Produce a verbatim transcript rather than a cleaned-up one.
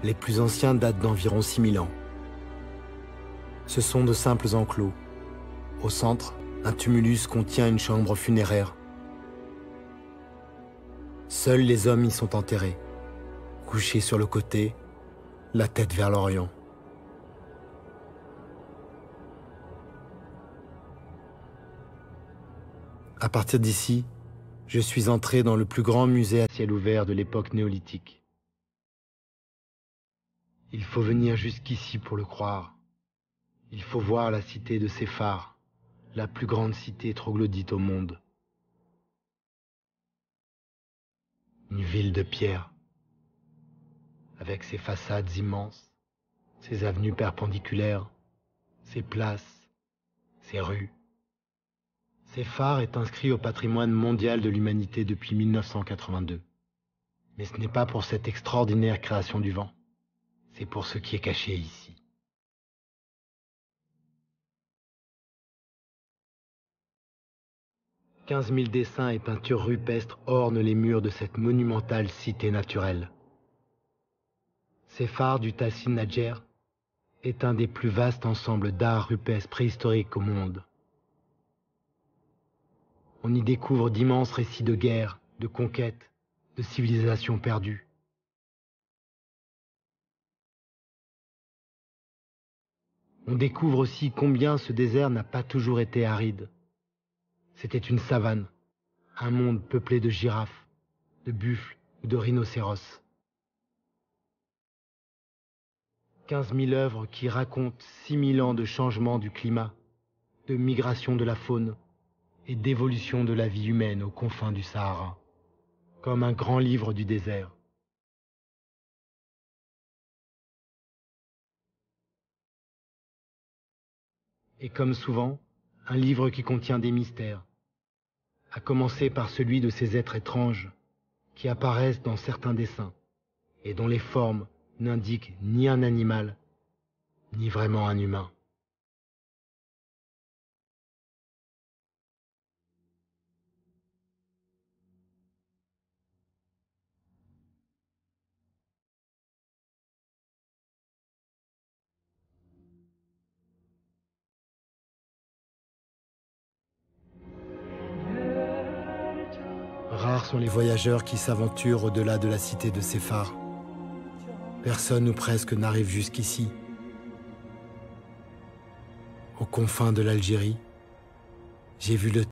Les plus anciens datent d'environ six mille ans. Ce sont de simples enclos. Au centre, un tumulus contient une chambre funéraire. Seuls les hommes y sont enterrés, couchés sur le côté, la tête vers l'Orient. À partir d'ici, je suis entré dans le plus grand musée à ciel ouvert de l'époque néolithique. Il faut venir jusqu'ici pour le croire. Il faut voir la cité de Séphar, la plus grande cité troglodyte au monde. Une ville de pierre, avec ses façades immenses, ses avenues perpendiculaires, ses places, ses rues. Séphar est inscrit au patrimoine mondial de l'humanité depuis mille neuf cent quatre-vingt-deux. Mais ce n'est pas pour cette extraordinaire création du vent, c'est pour ce qui est caché ici. quinze mille dessins et peintures rupestres ornent les murs de cette monumentale cité naturelle. Séphar du Tassin Nadjer est un des plus vastes ensembles d'art rupestre préhistorique au monde. On y découvre d'immenses récits de guerre, de conquête, de civilisations perdues. On découvre aussi combien ce désert n'a pas toujours été aride. C'était une savane, un monde peuplé de girafes, de buffles ou de rhinocéros. quinze mille œuvres qui racontent six mille ans de changement du climat, de migration de la faune et d'évolution de la vie humaine aux confins du Sahara, comme un grand livre du désert. Et comme souvent, un livre qui contient des mystères, à commencer par celui de ces êtres étranges qui apparaissent dans certains dessins et dont les formes n'indiquent ni un animal, ni vraiment un humain. Rares sont les voyageurs qui s'aventurent au-delà de la cité de Séphar. Personne ou presque n'arrive jusqu'ici. Aux confins de l'Algérie, j'ai vu le